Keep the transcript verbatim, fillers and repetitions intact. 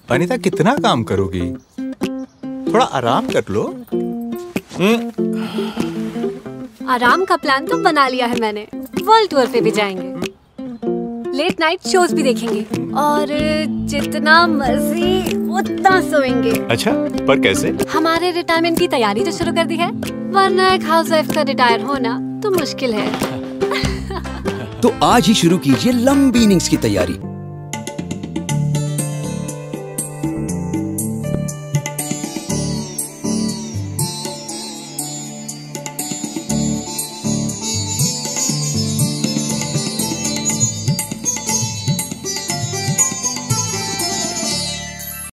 अनीता कितना काम करोगी? थोड़ा आराम कर लो। आराम का प्लान तो बना लिया है मैंने। वर्ल्ड टूर पे भी जाएंगे, लेट नाइट शोज भी देखेंगे और जितना मर्जी उतना सोएंगे। अच्छा, पर कैसे? हमारे रिटायरमेंट की तैयारी तो शुरू कर दी है, वरना एक हाउसवाइफ का रिटायर होना तो मुश्किल है। तो आज ही शुरू कीजिए लंबी इनिंग्स की तैयारी।